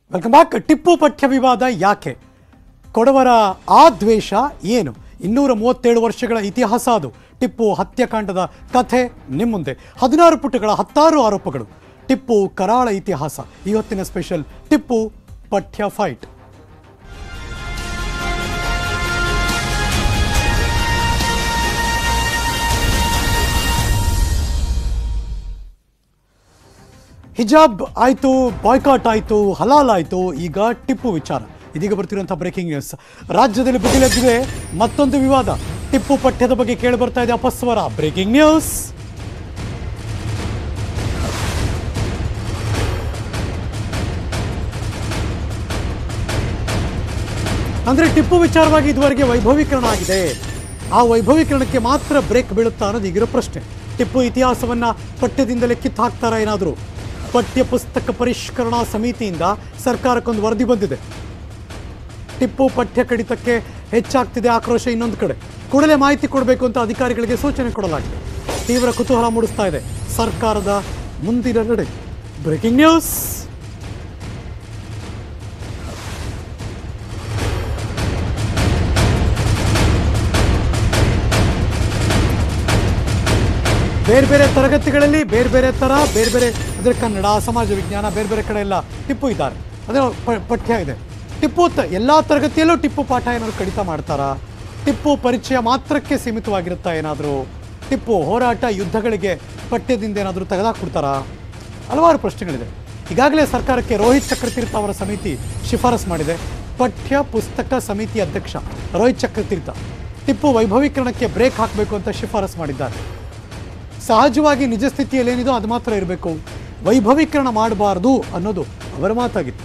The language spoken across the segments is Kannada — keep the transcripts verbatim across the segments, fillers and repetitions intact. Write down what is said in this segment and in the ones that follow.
Welcome back. ಟಿಪ್ಪು ಪಠ್ಯ ವಿವಾದ ಯಾಕೆ? ಕೊಡವರ ಆ ದ್ವೇಷ ಏನು? ಇನ್ನೂರ ಮೂವತ್ತೇಳು ವರ್ಷಗಳ ಇತಿಹಾಸ ಅದು. ಟಿಪ್ಪು ಹತ್ಯಾಕಾಂಡದ ಕಥೆ ನಿಮ್ಮ ಮುಂದೆ. ಹದಿನಾರು ಪುಟಗಳ ಹತ್ತಾರು ಆರೋಪಗಳು. ಟಿಪ್ಪು ಕರಾಳ ಇತಿಹಾಸ. ಇವತ್ತಿನ ಸ್ಪೆಷಲ್ ಟಿಪ್ಪು ಪಠ್ಯ ಫೈಟ್. ಹಿಜಾಬ್ ಆಯಿತು, ಬಾಯ್ಕಾಟ್ ಆಯಿತು, ಹಲಾಲ್ ಆಯಿತು, ಈಗ ಟಿಪ್ಪು ವಿಚಾರ. ಇದೀಗ ಬರ್ತಿರುವಂಥ ಬ್ರೇಕಿಂಗ್ ನ್ಯೂಸ್. ರಾಜ್ಯದಲ್ಲಿ ಬುಗಿಲೆದ್ದಿದೆ ಮತ್ತೊಂದು ವಿವಾದ. ಟಿಪ್ಪು ಪಠ್ಯದ ಬಗ್ಗೆ ಕೇಳಿ ಬರ್ತಾ ಇದೆ ಅಪಸ್ವರ. Breaking news. ಅಂದರೆ ಟಿಪ್ಪು ವಿಚಾರವಾಗಿ ಇದುವರೆಗೆ ವೈಭವೀಕರಣ ಆಗಿದೆ. ಆ ವೈಭವೀಕರಣಕ್ಕೆ ಮಾತ್ರ ಬ್ರೇಕ್ ಬೀಳುತ್ತಾ ಅನ್ನೋದು ಈಗಿರೋ ಪ್ರಶ್ನೆ. ಟಿಪ್ಪು ಇತಿಹಾಸವನ್ನ ಪಠ್ಯದಿಂದಲೇ ಕಿತ್ತು ಹಾಕ್ತಾರಾ ಏನಾದರೂ? ಪಠ್ಯ ಪುಸ್ತಕ ಪರಿಷ್ಕರಣಾ ಸಮಿತಿಯಿಂದ ಸರ್ಕಾರಕ್ಕೊಂದು ವರದಿ ಬಂದಿದೆ. ಟಿಪ್ಪು ಪಠ್ಯ ಕಡಿತಕ್ಕೆ ಹೆಚ್ಚಾಗ್ತಿದೆ ಆಕ್ರೋಶ ಇನ್ನೊಂದು ಕಡೆ. ಕೂಡಲೇ ಮಾಹಿತಿ ಕೊಡಬೇಕು ಅಂತ ಅಧಿಕಾರಿಗಳಿಗೆ ಸೂಚನೆ ಕೊಡಲಾಗಿದೆ. ತೀವ್ರ ಕುತೂಹಲ ಮೂಡಿಸ್ತಾ ಇದೆ ಸರ್ಕಾರದ ಮುಂದಿನ ನಡೆ. Breaking news. ಬೇರೆ ಬೇರೆ ತರಗತಿಗಳಲ್ಲಿ ಬೇರೆ ಬೇರೆ ಥರ ಬೇರೆ ಬೇರೆ ಅಂದರೆ ಕನ್ನಡ, ಸಮಾಜ ವಿಜ್ಞಾನ, ಬೇರೆ ಬೇರೆ ಕಡೆ ಎಲ್ಲ ಟಿಪ್ಪು ಇದ್ದಾರೆ. ಅದೇ ಪಠ್ಯ ಇದೆ. ಟಿಪ್ಪು ತ ಎಲ್ಲ ತರಗತಿಯಲ್ಲೂ ಟಿಪ್ಪು ಪಾಠ ಏನಾದರೂ ಕಡಿತ ಮಾಡ್ತಾರಾ? ಟಿಪ್ಪು ಪರಿಚಯ ಮಾತ್ರಕ್ಕೆ ಸೀಮಿತವಾಗಿರುತ್ತಾ ಏನಾದರೂ? ಟಿಪ್ಪು ಹೋರಾಟ ಯುದ್ಧಗಳಿಗೆ ಪಠ್ಯದಿಂದ ಏನಾದರೂ ತೆಗೆದಾಕ್ಬಿಡ್ತಾರಾ? ಹಲವಾರು ಪ್ರಶ್ನೆಗಳಿದೆ. ಈಗಾಗಲೇ ಸರ್ಕಾರಕ್ಕೆ ರೋಹಿತ್ ಚಕ್ರತೀರ್ಥ ಅವರ ಸಮಿತಿ ಶಿಫಾರಸು ಮಾಡಿದೆ. ಪಠ್ಯ ಪುಸ್ತಕ ಸಮಿತಿ ಅಧ್ಯಕ್ಷ ರೋಹಿತ್ ಚಕ್ರತೀರ್ಥ ಟಿಪ್ಪು ವೈಭವೀಕರಣಕ್ಕೆ ಬ್ರೇಕ್ ಹಾಕಬೇಕು ಅಂತ ಶಿಫಾರಸು ಮಾಡಿದ್ದಾರೆ. ಸಹಜವಾಗಿ ನಿಜ ಸ್ಥಿತಿಯಲ್ಲಿ ಏನಿದೋ ಅದು ಮಾತ್ರ ಇರಬೇಕು, ವೈಭವೀಕರಣ ಮಾಡಬಾರ್ದು ಅನ್ನೋದು ಅವರ ಮಾತಾಗಿತ್ತು.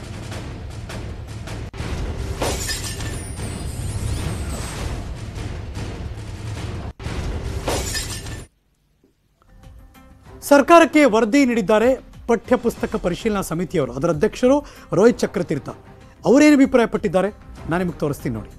ಸರ್ಕಾರಕ್ಕೆ ವರದಿ ನೀಡಿದ್ದಾರೆ ಪಠ್ಯ ಪುಸ್ತಕ ಪರಿಶೀಲನಾ ಸಮಿತಿಯವರು. ಅದರ ಅಧ್ಯಕ್ಷರು ರೋಹಿತ್ ಚಕ್ರತೀರ್ಥ. ಅವರೇನು ಅಭಿಪ್ರಾಯ ಪಟ್ಟಿದ್ದಾರೆ ನಾನು ನಿಮಗೆ ತೋರಿಸ್ತೀನಿ ನೋಡಿ.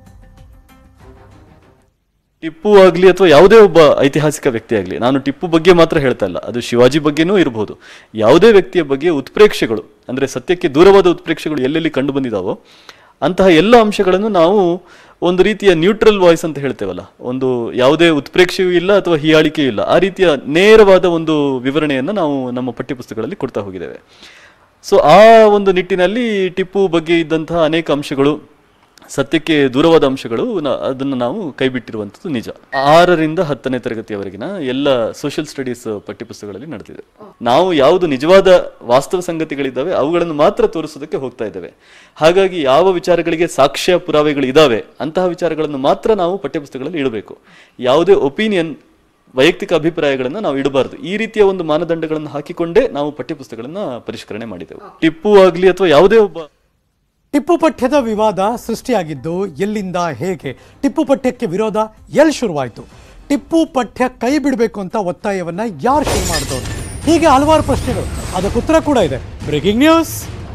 ಟಿಪ್ಪು ಆಗಲಿ ಅಥವಾ ಯಾವುದೇ ಒಬ್ಬ ಐತಿಹಾಸಿಕ ವ್ಯಕ್ತಿ ಆಗಲಿ, ನಾನು ಟಿಪ್ಪು ಬಗ್ಗೆ ಮಾತ್ರ ಹೇಳ್ತಾ ಇಲ್ಲ, ಅದು ಶಿವಾಜಿ ಬಗ್ಗೆನೂ ಇರಬಹುದು. ಯಾವುದೇ ವ್ಯಕ್ತಿಯ ಬಗ್ಗೆ ಉತ್ಪ್ರೇಕ್ಷೆಗಳು ಅಂದರೆ ಸತ್ಯಕ್ಕೆ ದೂರವಾದ ಉತ್ಪ್ರೇಕ್ಷೆಗಳು ಎಲ್ಲೆಲ್ಲಿ ಕಂಡು ಬಂದಿದ್ದಾವೋ ಅಂತಹ ಎಲ್ಲ ಅಂಶಗಳನ್ನು ನಾವು ಒಂದು ರೀತಿಯ ನ್ಯೂಟ್ರಲ್ ವಾಯ್ಸ್ ಅಂತ ಹೇಳ್ತೇವಲ್ಲ, ಒಂದು ಯಾವುದೇ ಉತ್ಪ್ರೇಕ್ಷೆಯೂ ಇಲ್ಲ ಅಥವಾ ಹೀಯಾಳಿಕೆಯೂ ಇಲ್ಲ, ಆ ರೀತಿಯ ನೇರವಾದ ಒಂದು ವಿವರಣೆಯನ್ನು ನಾವು ನಮ್ಮ ಪಠ್ಯಪುಸ್ತಕಗಳಲ್ಲಿ ಕೊಡ್ತಾ ಹೋಗಿದ್ದೇವೆ. ಸೊ ಆ ಒಂದು ನಿಟ್ಟಿನಲ್ಲಿ ಟಿಪ್ಪು ಬಗ್ಗೆ ಇದ್ದಂತಹ ಅನೇಕ ಅಂಶಗಳು, ಸತ್ಯಕ್ಕೆ ದೂರವಾದ ಅಂಶಗಳು, ಅದನ್ನು ನಾವು ಕೈಬಿಟ್ಟಿರುವಂಥದ್ದು ನಿಜ. ಆರರಿಂದ ಹತ್ತನೇ ತರಗತಿಯವರೆಗಿನ ಎಲ್ಲ ಸೋಷಿಯಲ್ ಸ್ಟಡೀಸ್ ಪಠ್ಯಪುಸ್ತಕಗಳಲ್ಲಿ ನಡೆದಿದೆ. ನಾವು ಯಾವುದು ನಿಜವಾದ ವಾಸ್ತವ ಸಂಗತಿಗಳಿದ್ದಾವೆ ಅವುಗಳನ್ನು ಮಾತ್ರ ತೋರಿಸೋದಕ್ಕೆ ಹೋಗ್ತಾ ಇದ್ದೇವೆ. ಹಾಗಾಗಿ ಯಾವ ವಿಚಾರಗಳಿಗೆ ಸಾಕ್ಷ್ಯ ಪುರಾವೆಗಳು ಇದ್ದಾವೆ ಅಂತಹ ವಿಚಾರಗಳನ್ನು ಮಾತ್ರ ನಾವು ಪಠ್ಯಪುಸ್ತಕಗಳಲ್ಲಿ ಇಡಬೇಕು. ಯಾವುದೇ ಒಪಿನಿಯನ್, ವೈಯಕ್ತಿಕ ಅಭಿಪ್ರಾಯಗಳನ್ನು ನಾವು ಇಡಬಾರದು. ಈ ರೀತಿಯ ಒಂದು ಮಾನದಂಡಗಳನ್ನು ಹಾಕಿಕೊಂಡೇ ನಾವು ಪಠ್ಯಪುಸ್ತಕಗಳನ್ನು ಪರಿಷ್ಕರಣೆ ಮಾಡಿದೆವು. ಟಿಪ್ಪು ಆಗಲಿ ಅಥವಾ ಯಾವುದೇ ಒಬ್ಬ ಟಿಪ್ಪು ಪಠ್ಯದ ವಿವಾದ ಸೃಷ್ಟಿಯಾಗಿದ್ದು ಎಲ್ಲಿಂದ, ಹೇಗೆ? ಟಿಪ್ಪು ಪಠ್ಯಕ್ಕೆ ವಿರೋಧ ಎಲ್ಲಿ ಶುರುವಾಯಿತು? ಟಿಪ್ಪು ಪಠ್ಯ ಕೈ ಬಿಡಬೇಕು ಅಂತ ಒತ್ತಾಯವನ್ನು ಯಾರು ಶುರು ಮಾಡಿದವರು? ಹೀಗೆ ಹಲವಾರು ಪ್ರಶ್ನೆಗಳು. ಅದಕ್ಕೆ ಉತ್ತರ ಕೂಡ ಇದೆ. Breaking news.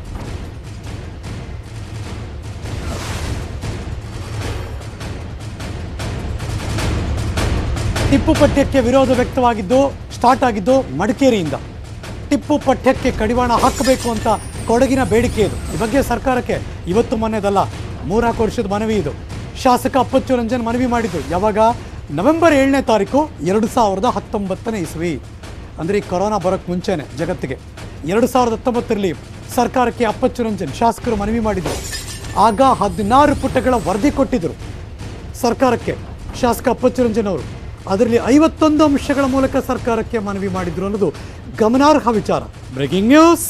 ಟಿಪ್ಪು ಪಠ್ಯಕ್ಕೆ ವಿರೋಧ ವ್ಯಕ್ತವಾಗಿದ್ದು ಸ್ಟಾರ್ಟ್ ಆಗಿದ್ದು ಮಡಿಕೇರಿಯಿಂದ. ಟಿಪ್ಪು ಪಠ್ಯಕ್ಕೆ ಕಡಿವಾಣ ಹಾಕಬೇಕು ಅಂತ ಕೊಡಗಿನ ಬೇಡಿಕೆ ಇದು. ಈ ಬಗ್ಗೆ ಸರ್ಕಾರಕ್ಕೆ ಇವತ್ತು ಮೊನ್ನೆದಲ್ಲ, ಮೂರ್ನಾಲ್ಕು ವರ್ಷದ ಮನವಿ ಇದು. ಶಾಸಕ ಅಪ್ಪಚ್ಚು ರಂಜನ್ ಮನವಿ ಮಾಡಿದ್ದು ಯಾವಾಗ? ನವೆಂಬರ್ ಏಳನೇ ತಾರೀಕು ಎರಡು ಸಾವಿರದ ಹತ್ತೊಂಬತ್ತನೇ ಇಸ್ವಿ, ಅಂದರೆ ಈ ಕೊರೋನಾ ಬರೋಕ್ಕೆ ಮುಂಚೆನೆ ಜಗತ್ತಿಗೆ. ಎರಡು ಸಾವಿರದ ಹತ್ತೊಂಬತ್ತರಲ್ಲಿ ಸರ್ಕಾರಕ್ಕೆ ಅಪ್ಪಚ್ಚು ರಂಜನ್ ಶಾಸಕರು ಮನವಿ ಮಾಡಿದರು. ಆಗ ಹದಿನಾರು ಪುಟಗಳ ವರದಿ ಕೊಟ್ಟಿದ್ದರು ಸರ್ಕಾರಕ್ಕೆ ಶಾಸಕ ಅಪ್ಪಚ್ಚು ರಂಜನ್ ಅವರು. ಅದರಲ್ಲಿ ಐವತ್ತೊಂದು ಅಂಶಗಳ ಮೂಲಕ ಸರ್ಕಾರಕ್ಕೆ ಮನವಿ ಮಾಡಿದ್ರು ಅನ್ನೋದು ಗಮನಾರ್ಹ ವಿಚಾರ. Breaking news.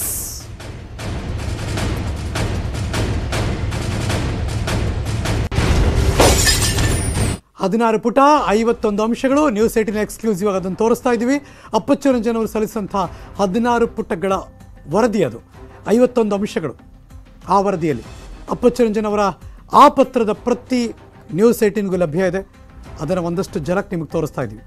ಹದಿನಾರು ಪುಟ ಐವತ್ತೊಂದು ಅಂಶಗಳು. ನ್ಯೂಸ್ ಏಟಿನ ಎಕ್ಸ್ಕ್ಲೂಸಿವ್ ಆಗಿ ಅದನ್ನು ತೋರಿಸ್ತಾ ಇದ್ದೀವಿ. ಅಪ್ಪಚ್ಚು ರಂಜನ್ ಅವರು ಸಲ್ಲಿಸಿದಂಥ ಹದಿನಾರು ಪುಟಗಳ ವರದಿ ಅದು, ಐವತ್ತೊಂದು ಅಂಶಗಳು. ಆ ವರದಿಯಲ್ಲಿ ಅಪ್ಪಚ್ಚು ರಂಜನ್ ಅವರ ಆ ಪತ್ರದ ಪ್ರತಿ ನ್ಯೂಸ್ ಏಟಿನ್ಗೂ ಲಭ್ಯ ಇದೆ. ಅದನ್ನು ಒಂದಷ್ಟು ಜನಕ್ಕೆ ನಿಮಗೆ ತೋರಿಸ್ತಾ ಇದ್ದೀವಿ.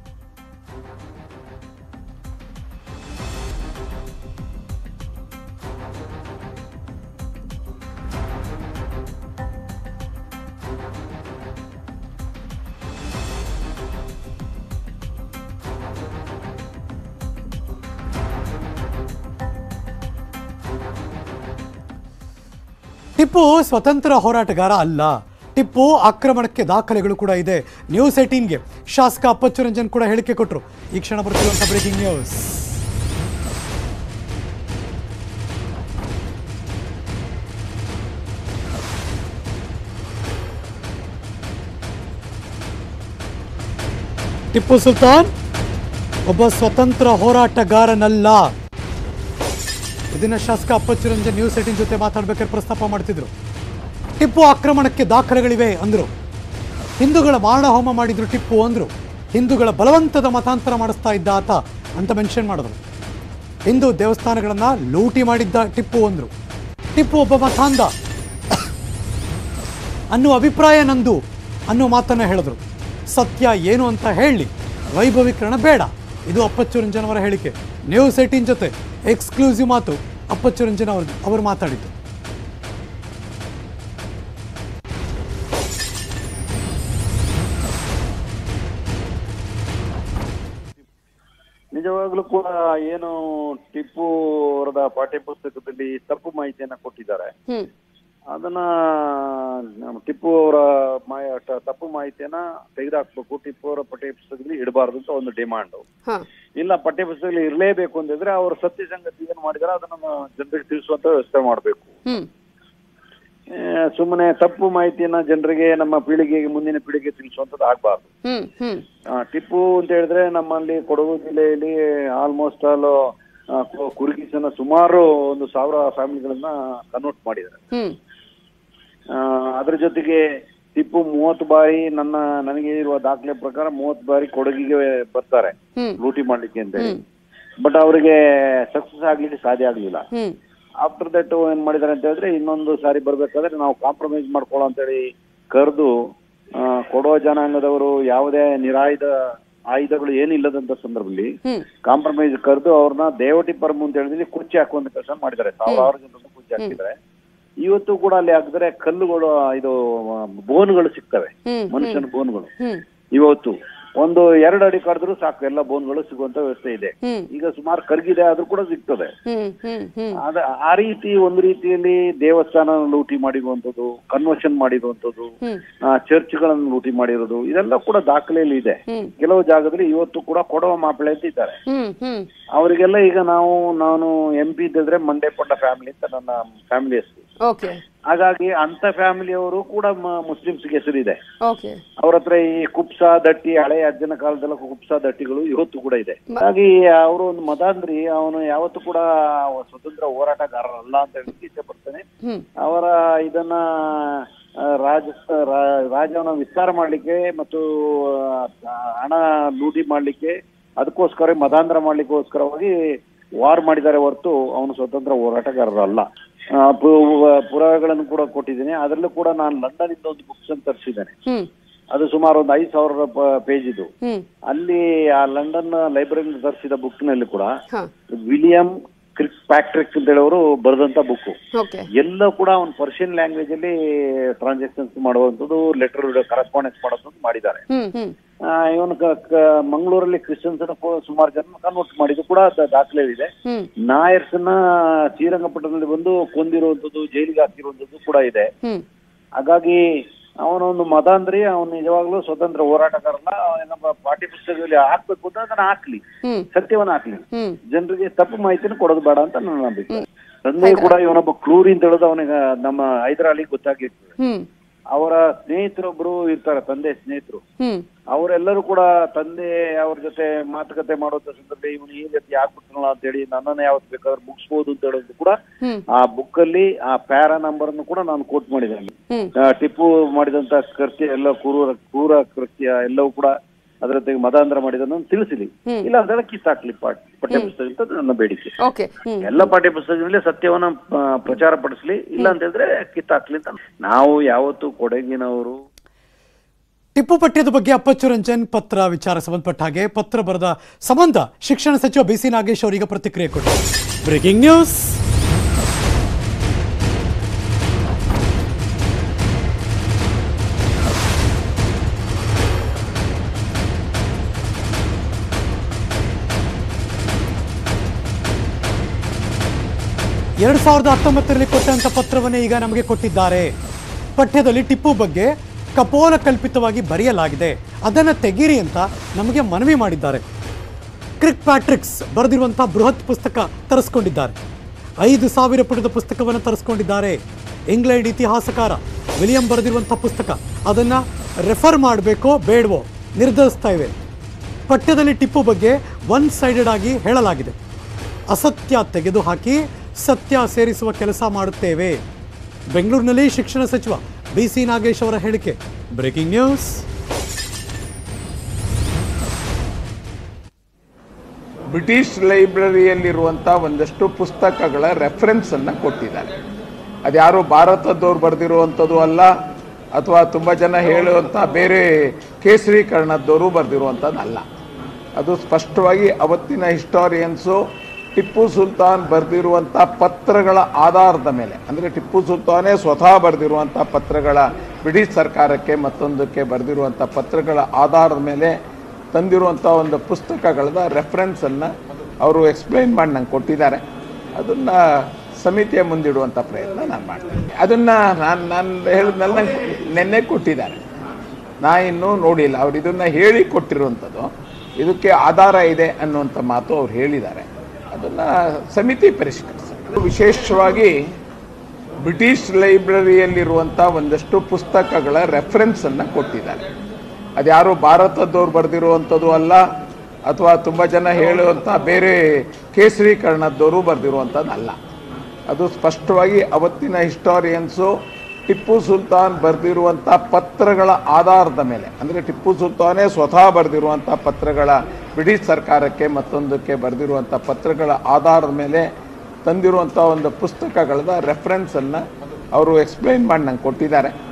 ಟಿಪ್ಪು ಸ್ವತಂತ್ರ ಹೋರಾಟಗಾರ ಅಲ್ಲ. ಟಿಪ್ಪು ಆಕ್ರಮಣಕ್ಕೆ ದಾಖಲೆಗಳು ಕೂಡ ಇದೆ. ನ್ಯೂಸ್ ಏಟೀನ್ಗೆ ಶಾಸಕ ಅಪ್ಪಚ್ಚು ರಂಜನ್ ಕೂಡ ಹೇಳಿಕೆ ಕೊಟ್ಟರು. ಈ ಕ್ಷಣ ಬರ್ತಿರುವಂಥ ಬ್ರೇಕಿಂಗ್ ನ್ಯೂಸ್. ಟಿಪ್ಪು ಸುಲ್ತಾನ್ ಒಬ್ಬ ಸ್ವತಂತ್ರ ಹೋರಾಟಗಾರನಲ್ಲ. ಇದನ್ನ ಶಾಸಕ ಅಪ್ಪಚ್ಚು ರಂಜನ್ ನ್ಯೂಸ್ ಏಟೀನ್ ಜೊತೆ ಮಾತಾಡ್ಬೇಕಾದ್ರೆ ಪ್ರಸ್ತಾಪ ಮಾಡ್ತಿದ್ರು. ಟಿಪ್ಪು ಆಕ್ರಮಣಕ್ಕೆ ದಾಖಲೆಗಳಿವೆ ಅಂದ್ರು. ಹಿಂದೂಗಳ ಮಾರಣ ಹೋಮ ಮಾಡಿದ್ರು ಟಿಪ್ಪು ಅಂದ್ರು. ಹಿಂದೂಗಳ ಬಲವಂತದ ಮತಾಂತರ ಮಾಡಿಸ್ತಾ ಇದ್ದ ಆತ ಅಂತ ಮೆನ್ಷನ್ ಮಾಡಿದ್ರು. ಹಿಂದೂ ದೇವಸ್ಥಾನಗಳನ್ನ ಲೂಟಿ ಮಾಡಿದ್ದ ಟಿಪ್ಪು ಅಂದ್ರು. ಟಿಪ್ಪು ಒಬ್ಬ ಮತಾಂಧ ಅನ್ನೋ ಅಭಿಪ್ರಾಯ ನಂದು ಅನ್ನೋ ಮಾತನ್ನ ಹೇಳಿದ್ರು. ಸತ್ಯ ಏನು ಅಂತ ಹೇಳಿ, ವೈಭವೀಕರಣ ಬೇಡ. ಇದು ಅಪ್ಪಚ್ಚು ರಂಜನ್ ಅವರ ಹೇಳಿಕೆ. ನ್ಯೂಸ್ ಏಟೀನ್ ಜೊತೆ ಎಕ್ಸ್ಕ್ಲೂಸಿವ್ ಮಾತು ಅಪ್ಪಚ್ಚು ರಂಜನ್ ಅವರು ಅವರು ಮಾತಾಡಿದ್ದು. ನಿಜವಾಗ್ಲೂ ಕೂಡ ಏನು ಟಿಪ್ಪು ಅವರದ ಪಾಠ್ಯ ಪುಸ್ತಕದಲ್ಲಿ ತಪ್ಪು ಮಾಹಿತಿಯನ್ನ ಕೊಟ್ಟಿದ್ದಾರೆ. ಅದನ್ನ ಟಿಪ್ಪು ಅವರ ತಪ್ಪು ಮಾಹಿತಿಯನ್ನ ತೆಗೆದುಹಾಕ್ಬೇಕು, ಟಿಪ್ಪು ಅವರ ಪಠ್ಯ ಪುಸ್ತಕದಲ್ಲಿ ಇಡಬಾರ್ದು ಅಂತ ಒಂದು ಡಿಮಾಂಡ್. ಇಲ್ಲ, ಪಠ್ಯ ಪುಸ್ತಕದಲ್ಲಿ ಇರಲೇಬೇಕು ಅಂತಿದ್ರೆ ಅವ್ರ ಸತ್ಯ ಸಂಗತಿ ಏನ್ ಮಾಡಿದಾರೆ ಅದನ್ನ ಜನರಿಗೆ ತಿಳಿಸುವಂತ ವ್ಯವಸ್ಥೆ ಮಾಡ್ಬೇಕು. ಸುಮ್ಮನೆ ತಪ್ಪು ಮಾಹಿತಿಯನ್ನ ಜನರಿಗೆ, ನಮ್ಮ ಪೀಳಿಗೆಗೆ, ಮುಂದಿನ ಪೀಳಿಗೆ ತಿಳಿಸುವಂತದ್ದು ಆಗ್ಬಾರ್ದು. ಟಿಪ್ಪು ಅಂತ ಹೇಳಿದ್ರೆ ನಮ್ಮಲ್ಲಿ ಕೊಡಗು ಜಿಲ್ಲೆಯಲ್ಲಿ ಆಲ್ಮೋಸ್ಟ್ ಆಲ್ ಕುರುಗಿಸನ ಸುಮಾರು ಒಂದು ಸಾವಿರ ಫ್ಯಾಮಿಲಿಗಳನ್ನ ಕನ್ವರ್ಟ್ ಮಾಡಿದ್ದಾರೆ. ಅದ್ರ ಜೊತೆಗೆ ಟಿಪ್ಪು ಮೂವತ್ತು ಬಾರಿ, ನನ್ನ ನನಗೆ ಇರುವ ದಾಖಲೆ ಪ್ರಕಾರ ಮೂವತ್ತು ಬಾರಿ ಕೊಡಗಿಗೆ ಬರ್ತಾರೆ ಲೂಟಿ ಮಾಡ್ಲಿಕ್ಕೆ ಅಂತ ಹೇಳಿ. ಬಟ್ ಅವರಿಗೆ ಸಕ್ಸಸ್ ಆಗ್ಲಿಕ್ಕೆ ಸಾಧ್ಯ ಆಗ್ಲಿಲ್ಲ. ಆಫ್ಟರ್ ದಟ್ ಏನ್ ಮಾಡಿದಾರೆ ಅಂತ ಹೇಳಿದ್ರೆ, ಇನ್ನೊಂದು ಸಾರಿ ಬರ್ಬೇಕಾದ್ರೆ ನಾವು ಕಾಂಪ್ರಮೈಸ್ ಮಾಡ್ಕೊಳ್ಳೋ ಅಂತ ಹೇಳಿ ಕರೆದು, ಕೊಡೋ ಜನಾಂಗದವರು ಯಾವುದೇ ನಿರಾಯುಧ ಆಯುಧಗಳು ಏನಿಲ್ಲದಂತ ಸಂದರ್ಭದಲ್ಲಿ ಕಾಂಪ್ರಮೈಸ್ ಕರೆದು ಅವ್ರನ್ನ ದೇವಟಿ ಪರ್ಮು ಅಂತ ಹೇಳಿದ್ರೆ ಕುರ್ಚಿ ಹಾಕುವಂತ ಕೆಲಸ ಮಾಡಿದ್ದಾರೆ. ಸಾವಿರಾರು ಜನರನ್ನು ಕುರ್ಚಿ ಹಾಕಿದ್ದಾರೆ. ಇವತ್ತು ಕೂಡ ಅಲ್ಲಿ ಹಾಕಿದ್ರೆ ಕಲ್ಲುಗಳು, ಇದು ಬೋನ್ಗಳು ಸಿಗ್ತವೆ, ಮನುಷ್ಯನ ಬೋನ್ಗಳು. ಇವತ್ತು ಒಂದು ಎರಡು ಅಡಿ ಕರೆದ್ರು ಸಾಕು, ಎಲ್ಲ ಬೋನ್ಗಳು ಸಿಗುವಂತ ವ್ಯವಸ್ಥೆ ಇದೆ. ಈಗ ಸುಮಾರು ಕರ್ಗಿದೆ ಆದ್ರೂ ಕೂಡ ಸಿಗ್ತದೆ. ಅದ ಆ ರೀತಿ ಒಂದು ರೀತಿಯಲ್ಲಿ ದೇವಸ್ಥಾನ ಲೂಟಿ ಮಾಡಿರುವಂತದ್ದು, ಕನ್ವರ್ಷನ್ ಮಾಡಿರುವಂತದ್ದು, ಚರ್ಚ್ಗಳನ್ನು ಲೂಟಿ ಮಾಡಿರೋದು, ಇದೆಲ್ಲ ಕೂಡ ದಾಖಲೆಯಲ್ಲಿ ಇದೆ. ಕೆಲವು ಜಾಗದಲ್ಲಿ ಇವತ್ತು ಕೂಡ ಕೊಡವ ಮಾಪಿಳೆ ಅಂತ ಇದ್ದಾರೆ. ಅವರಿಗೆಲ್ಲ ಈಗ ನಾವು ನಾನು ಎಂ ಪಿ ಇದ್ದಿದ್ರೆ ಮಂಡೆ ಪೊಂಡ ಫ್ಯಾಮಿಲಿ ಅಂತ ನನ್ನ ಫ್ಯಾಮಿಲಿ ಹೆಸರು. ಹಾಗಾಗಿ ಅಂತ ಫ್ಯಾಮಿಲಿಯವರು ಕೂಡ ಮುಸ್ಲಿಮ್ಸ್ಗೆ ಹೆಸರಿದೆ. ಅವ್ರ ಹತ್ರ ಈ ಕುಪ್ಸ ದಟ್ಟಿ, ಹಳೆ ಅಜ್ಜನ ಕಾಲದಲ್ಲ ಕುಪ್ಸ ದಟ್ಟಿಗಳು ಇವತ್ತು ಕೂಡ ಇದೆ. ಹಾಗಾಗಿ ಅವರು ಒಂದು ಮತಾಂಧ್ರಿ, ಅವನು ಯಾವತ್ತು ಕೂಡ ಸ್ವತಂತ್ರ ಹೋರಾಟಗಾರರಲ್ಲ ಅಂತ ಹೇಳಿ ಇಚ್ಛೆ ಪಡ್ತಾನೆ. ಅವರ ಇದನ್ನ ರಾಜ ರಾಜ್ಯವನ್ನು ವಿಸ್ತಾರ ಮಾಡ್ಲಿಕ್ಕೆ ಮತ್ತು ಹಣ ಲೂಟಿ ಮಾಡ್ಲಿಕ್ಕೆ, ಅದಕ್ಕೋಸ್ಕರ ಮತಾಂತರ ಮಾಡ್ಲಿಕ್ಕೋಸ್ಕರವಾಗಿ ವಾರ್ ಮಾಡಿದ್ದಾರೆ ಹೊರತು ಅವನು ಸ್ವತಂತ್ರ ಹೋರಾಟಗಾರರಲ್ಲ. ಪುರಾವೆಗಳನ್ನು ಕೂಡ ಕೊಟ್ಟಿದ್ದೀನಿ. ಅದರಲ್ಲೂ ಕೂಡ ನಾನು ಲಂಡನ್ ಇಂದ ಒಂದು ಬುಕ್ಸ್ ಅಂತ ತರಿಸಿದ್ದೇನೆ. ಅದು ಸುಮಾರು ಒಂದು ಐದು ಸಾವಿರ ಪೇಜ್ ಇದು. ಅಲ್ಲಿ ಆ ಲಂಡನ್ ಲೈಬ್ರರಿ ತರಿಸಿದ ಬುಕ್ ನಲ್ಲಿ ಕೂಡ ವಿಲಿಯಂ ಕ್ರಿಕ್ ಪ್ಯಾಟ್ರಿಕ್ ಅಂತ ಹೇಳೋರು ಬರೆದಂತ ಬುಕ್. ಎಲ್ಲ ಕೂಡ ಒಂದು ಪರ್ಷಿಯನ್ ಲ್ಯಾಂಗ್ವೇಜ್ ಅಲ್ಲಿ ಟ್ರಾನ್ಸಾಕ್ಷನ್ಸ್ ಮಾಡುವಂತದ್ದು, ಲೆಟರ್ ಕರೆಸ್ಪಾಂಡೆನ್ಸ್ ಮಾಡೋದು ಮಾಡಿದ್ದಾರೆ. ಇವನು ಮಂಗಳೂರಲ್ಲಿ ಕ್ರಿಶ್ಚಿಯನ್ಸ್ ಸುಮಾರು ಜನ ಕನ್ವರ್ಟ್ ಮಾಡಿದ್ದು ಕೂಡ ದಾಖಲೆ ಇದೆ. ನಾಯರ್ಸ್ ನ ಶ್ರೀರಂಗಪಟ್ಟಣದಲ್ಲಿ ಬಂದು ಕೊಂದಿರುವಂತದ್ದು, ಜೈಲಿಗೆ ಹಾಕಿರುವಂತದ್ದು ಕೂಡ ಇದೆ. ಹಾಗಾಗಿ ಅವನೊಂದು ಮತಾಂಧ್ರಿ, ಅವನು ನಿಜವಾಗ್ಲೂ ಸ್ವತಂತ್ರ ಹೋರಾಟಗಾರಲ್ಲ. ನಮ್ಮ ಪಾಠ್ಯ ಪುಸ್ತಕದಲ್ಲಿ ಹಾಕ್ಬೇಕು ಅಂತ ಅದನ್ನ ಹಾಕ್ಲಿ, ಸತ್ಯವನ್ನ ಹಾಕ್ಲಿ, ಜನರಿಗೆ ತಪ್ಪು ಮಾಹಿತಿನ ಕೊಡೋದು ಬೇಡ ಅಂತ ನನ್ನ ಅಭಿಪ್ರಾಯ. ತಂದೆ ಕೂಡ ಇವನೊಬ್ಬ ಕ್ರೂರಿ ಅಂತ ಹೇಳೋದು ಅವನಿಗೆ ನಮ್ಮ ಹೈದರಾಲಿ ಗೊತ್ತಾಗಿರ್ತದೆ. ಅವರ ಸ್ನೇಹಿತರೊಬ್ರು ಇರ್ತಾರೆ, ತಂದೆ ಸ್ನೇಹಿತರು, ಅವರೆಲ್ಲರೂ ಕೂಡ ತಂದೆ ಅವ್ರ ಜೊತೆ ಮಾತುಕತೆ ಮಾಡುವಂತ ಸಂದರ್ಭ ಇವನು ಈ ರೀತಿ ಆಗ್ಬಿಟ್ಟನಲ್ಲ ಅಂತ ಹೇಳಿ ನನ್ನನ್ನ ಯಾವತ್ತು ಬೇಕಾದ್ರೆ ಮುಗಿಸ್ಬೋದು ಅಂತ ಹೇಳೋದು ಕೂಡ ಆ ಬುಕ್ ಅಲ್ಲಿ ಆ ಪ್ಯಾರಾ ನಂಬರ್ ಅನ್ನು ಕೂಡ ನಾನು ಕೋಟ್ ಮಾಡಿದ್ದೇನೆ. ಟಿಪ್ಪು ಮಾಡಿದಂತ ಕೃತ್ಯ ಎಲ್ಲ ಕ್ರೂರ ಕ್ರೂರ ಕೃತ್ಯ ಎಲ್ಲವೂ ಕೂಡ ಅದರ ಜೊತೆಗೆ ಮತಾಂತರ ಮಾಡಿದನ್ನು ತಿಳಿಸಲಿ, ಇಲ್ಲ ಅದನ್ನ ಕಿತ್ತಾಕ್ಲಿ ಪಾಠ ಪಠ್ಯ ಪುಸ್ತಕ ಅಂತ ನನ್ನ ಬೇಡಿಕೆ. ಎಲ್ಲ ಪಾಠ್ಯ ಪುಸ್ತಕದಲ್ಲಿ ಸತ್ಯವನ್ನ ಪ್ರಚಾರ ಪಡಿಸ್ಲಿ, ಇಲ್ಲ ಅಂತ ಹೇಳಿದ್ರೆ ಕಿತ್ತಾಕ್ಲಿ ಅಂತ. ನಾವು ಯಾವತ್ತು ಕೊಡಗಿನವರು. ಟಿಪ್ಪು ಪಠ್ಯದ ಬಗ್ಗೆ ಅಪ್ಪಚ್ಚು ರಂಜನ್ ಪತ್ರ ವಿಚಾರ ಸಂಬಂಧಪಟ್ಟ ಹಾಗೆ ಪತ್ರ ಬರೆದ ಸಂಬಂಧ ಶಿಕ್ಷಣ ಸಚಿವ ಬಿ ಸಿ ನಾಗೇಶ್ ಅವರಿಗೆ ಪ್ರತಿಕ್ರಿಯೆ ಕೊಟ್ಟರು. Breaking news. ಎರಡು ಸಾವಿರದ ಹತ್ತೊಂಬತ್ತರಲ್ಲಿ ಕೊಟ್ಟಂಥ ಪತ್ರವನ್ನೇ ಈಗ ನಮಗೆ ಕೊಟ್ಟಿದ್ದಾರೆ. ಪಠ್ಯದಲ್ಲಿ ಟಿಪ್ಪು ಬಗ್ಗೆ ಕಪೋಲ ಕಲ್ಪಿತವಾಗಿ ಬರೆಯಲಾಗಿದೆ, ಅದನ್ನು ತೆಗೀರಿ ಅಂತ ನಮಗೆ ಮನವಿ ಮಾಡಿದ್ದಾರೆ. ಕ್ರಿಕ್ ಪ್ಯಾಟ್ರಿಕ್ಸ್ ಬರೆದಿರುವಂಥ ಬೃಹತ್ ಪುಸ್ತಕ ತರಿಸ್ಕೊಂಡಿದ್ದಾರೆ. ಐದು ಸಾವಿರ ಪುಟದ ಪುಸ್ತಕವನ್ನು ತರಿಸ್ಕೊಂಡಿದ್ದಾರೆ. ಇಂಗ್ಲೆಂಡ್ ಇತಿಹಾಸಕಾರ ವಿಲಿಯಂ ಬರೆದಿರುವಂಥ ಪುಸ್ತಕ, ಅದನ್ನು ರೆಫರ್ ಮಾಡಬೇಕೋ ಬೇಡವೋ ನಿರ್ಧರಿಸ್ತಾ ಇವೆ. ಪಠ್ಯದಲ್ಲಿ ಟಿಪ್ಪು ಬಗ್ಗೆ ಒನ್ ಸೈಡೆಡ್ ಆಗಿ ಹೇಳಲಾಗಿದೆ. ಅಸತ್ಯ ತೆಗೆದುಹಾಕಿ ಸತ್ಯ ಸೇರಿಸುವ ಕೆಲಸ ಮಾಡುತ್ತೇವೆ. ಬೆಂಗಳೂರಿನಲ್ಲಿ ಶಿಕ್ಷಣ ಸಚಿವ ಬಿ ಸಿ ನಾಗೇಶ್ ಅವರ ಹೇಳಿಕೆ. Breaking news. ಬ್ರಿಟಿಷ್ ಲೈಬ್ರರಿಯಲ್ಲಿರುವಂಥ ಒಂದಷ್ಟು ಪುಸ್ತಕಗಳ ರೆಫರೆನ್ಸನ್ನು ಕೊಟ್ಟಿದ್ದಾರೆ. ಅದ್ಯಾರು ಭಾರತದವ್ರು ಬರೆದಿರುವಂಥದ್ದು ಅಲ್ಲ, ಅಥವಾ ತುಂಬ ಜನ ಹೇಳುವಂಥ ಬೇರೆ ಕೇಸರೀಕರಣದವರು ಬರೆದಿರುವಂಥದ್ದಲ್ಲ. ಅದು ಸ್ಪಷ್ಟವಾಗಿ ಅವತ್ತಿನ ಹಿಸ್ಟಾರಿಯನ್ಸು ಟಿಪ್ಪು ಸುಲ್ತಾನ್ ಬರೆದಿರುವಂಥ ಪತ್ರಗಳ ಆಧಾರದ ಮೇಲೆ, ಅಂದರೆ ಟಿಪ್ಪು ಸುಲ್ತಾನೇ ಸ್ವತಃ ಬರೆದಿರುವಂಥ ಪತ್ರಗಳ, ಬ್ರಿಟಿಷ್ ಸರ್ಕಾರಕ್ಕೆ ಮತ್ತೊಂದಕ್ಕೆ ಬರೆದಿರುವಂಥ ಪತ್ರಗಳ ಆಧಾರದ ಮೇಲೆ ತಂದಿರುವಂಥ ಒಂದು ಪುಸ್ತಕಗಳ ರೆಫರೆನ್ಸನ್ನು ಅವರು ಎಕ್ಸ್ಪ್ಲೈನ್ ಮಾಡಿ ನಂಗೆ ಕೊಟ್ಟಿದ್ದಾರೆ. ಅದನ್ನು ಸಮಿತಿಯ ಮುಂದಿಡುವಂಥ ಪ್ರಯತ್ನ ನಾನು ಮಾಡ್ತೀನಿ. ಅದನ್ನು ನಾನು ನಾನು ಹೇಳಿದ್ಮೇಲೆ ನಂಗೆ ನೆನ್ನೆ ಕೊಟ್ಟಿದ್ದಾರೆ, ನಾ ಇನ್ನೂ ನೋಡಿಲ್ಲ. ಅವ್ರು ಇದನ್ನು ಹೇಳಿ ಕೊಟ್ಟಿರುವಂಥದ್ದು, ಇದಕ್ಕೆ ಆಧಾರ ಇದೆ ಅನ್ನುವಂಥ ಮಾತು ಅವ್ರು ಹೇಳಿದ್ದಾರೆ. ಅದನ್ನು ಸಮಿತಿ ಪರಿಷ್ಕರಿಸ್ತಾರೆ. ವಿಶೇಷವಾಗಿ ಬ್ರಿಟಿಷ್ ಲೈಬ್ರರಿಯಲ್ಲಿರುವಂಥ ಒಂದಷ್ಟು ಪುಸ್ತಕಗಳ ರೆಫರೆನ್ಸನ್ನು ಕೊಟ್ಟಿದ್ದಾರೆ. ಅದ್ಯಾರು ಭಾರತದವ್ರು ಬರೆದಿರುವಂಥದ್ದು ಅಲ್ಲ, ಅಥವಾ ತುಂಬ ಜನ ಹೇಳುವಂಥ ಬೇರೆ ಕೇಸರೀಕರಣದವರು ಬರೆದಿರುವಂಥದ್ದಲ್ಲ. ಅದು ಸ್ಪಷ್ಟವಾಗಿ ಅವತ್ತಿನ ಹಿಸ್ಟಾರಿಯನ್ಸು ಟಿಪ್ಪು ಸುಲ್ತಾನ್ ಬರೆದಿರುವಂಥ ಪತ್ರಗಳ ಆಧಾರದ ಮೇಲೆ, ಅಂದರೆ ಟಿಪ್ಪು ಸುಲ್ತಾನೇ ಸ್ವತಃ ಬರೆದಿರುವಂಥ ಪತ್ರಗಳ, ಬ್ರಿಟಿಷ್ ಸರ್ಕಾರಕ್ಕೆ ಮತ್ತೊಂದಕ್ಕೆ ಬರೆದಿರುವಂಥ ಪತ್ರಗಳ ಆಧಾರದ ಮೇಲೆ ತಂದಿರುವಂಥ ಒಂದು ಪುಸ್ತಕಗಳ ರೆಫರೆನ್ಸನ್ನು ಅವರು ಎಕ್ಸ್ಪ್ಲೈನ್ ಮಾಡಿ ನಂಗೆ ಕೊಟ್ಟಿದ್ದಾರೆ.